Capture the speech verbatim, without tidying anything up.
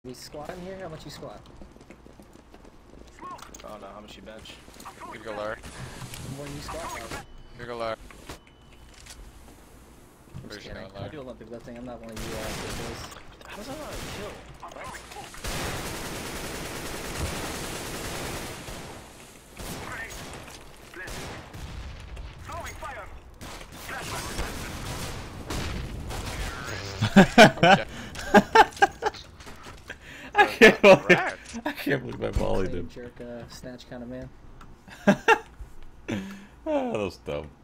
We squat in here? How much you squat? Oh no, how much you bench? You go lower. More than you squat? You go lower. I'm just Where's you kidding. going I do lower? Olympic lifting. I'm not one of you uh, big boys. How's that not a kill? Okay. I can't believe, Right. I can't believe I volleyed Same him. jerk, uh, snatch kind of man. Ah, that was dumb.